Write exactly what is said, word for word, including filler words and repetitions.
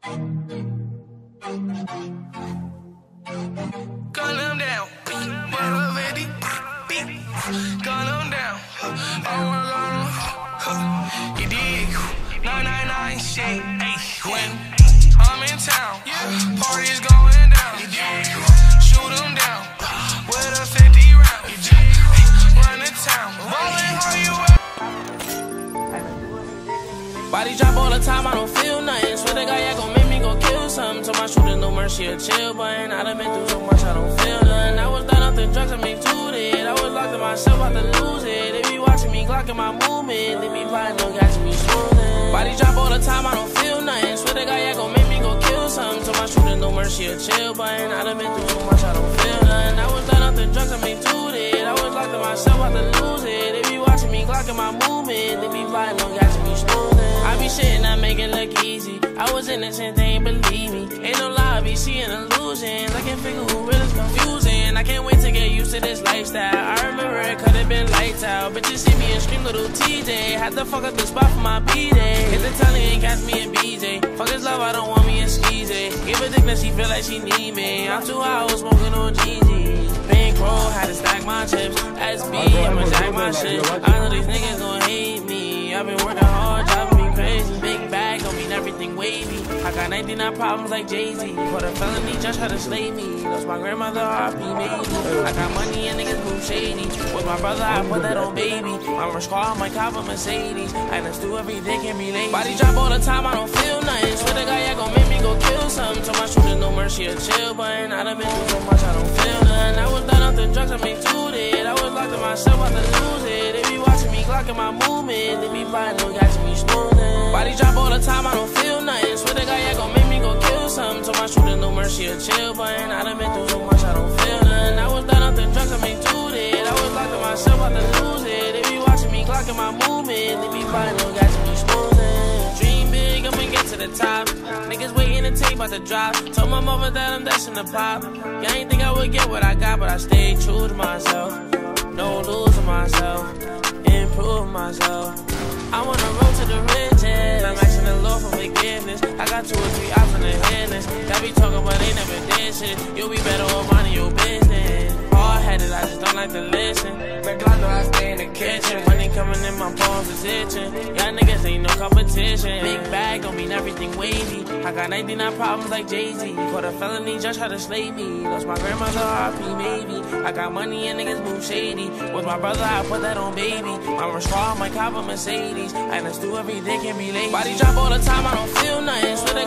Gun them down, elevated, gun them down. I wanna gun them, you dig? nine nine nine shit, when I'm in town, parties going down, you dig? Shoot them down, with a fifty round, you dig? Run the town, ballin' how you at? Body drop all the time, I don't feel nothing. Swear to God, yeah, gon' make me go kill something. Told my shooter no mercy or chill button. I done been through so much, I don't feel nothing. I was done off the drugs, I made two it. I was locked in myself, about to lose it. They be watching me, glocking my movement. They be plotting, no gas, me smoothing. Body drop all the time, I don't feel nothing. Swear to God, yeah, gon' make me go kill something. Told my shooter no mercy or chill button. I done been through so much, I don't feel nothing. I was done off the drugs, I made two it. I was locked in myself, about to lose it. They be watching me, glocking my movement. They be plotting, no gas, me smoothing. I be shitting, I make it look easy. I was innocent, they ain't believe me. Ain't no lie, I be seeing illusions. I can't figure who real is confusing. I can't wait to get used to this lifestyle. I remember it could've been lights out. Bitches see me and scream little T J. Had to fuck up the spot for my B-Day. Hit the telly and catch me in B J. Fuck his love, I don't want me in skeezy. Give a dick that she feel like she need me. I'm too high, I was smoking on G G. Bankroll, had to stack my chips. S B, I'ma jack my shit. I know these niggas gon' hate me. I've been working hard, driving me crazy. Big bag, don't mean everything wavy. I got ninety-nine problems like Jay-Z. For the felony, just try to slay me. Lost my grandmother, R P made me. I got money and niggas move shady. With my brother, I put that on baby. I'm a squad, my cop, a Mercedes. I done do every day, can be late. Body drop all the time, I don't feel nothing. Swear to God, yeah, gon' make me go kill something. Told my shooter no mercy or chill button. I done been through so much, I don't feel nothing. I was done off the drugs, I made two it. I was locked in myself, about to lose it. They be watching me, glocking my movement. They be plotting, no gas, me smoothing. Body drop all the time, I don't feel nothing. Swear to God, yeah, gon' make me go kill something. Told my shooter no mercy or chill button. I done been through so much, I don't feel nothing. I was done off the drugs, I made two it. I was locked in myself, about to lose it. They be watching me, glocking my movement. They be plotting, no gas, me smoothing. Dream big, I'ma get to the top. Niggas waiting to take about the drop. Told my mother that I'm dashing the pop. Yeah, I ain't think I would get what I got, but I stayed true to myself. No losing myself, improve myself. I wanna roll to the riches. I'm asking the Lord for forgiveness. I got two or three options in business. That be talking, but they never did shit. You'll be better off minding your business. Hard-headed, I just don't like to listen. Like I know I stay in the kitchen. Money coming in, my palms is itching. Y'all niggas ain't no competition. Big bag don't mean everything wavy. I got ninety-nine problems like Jay-Z. For the felony, just try to slay me. Lost my grandmother, R P maybe. I got money and niggas move shady. With my brother, I put that on baby. I'm a squad, my cop, a Mercedes. I done do every day, can be late. Body drop all the time, I don't feel nothing. Swear to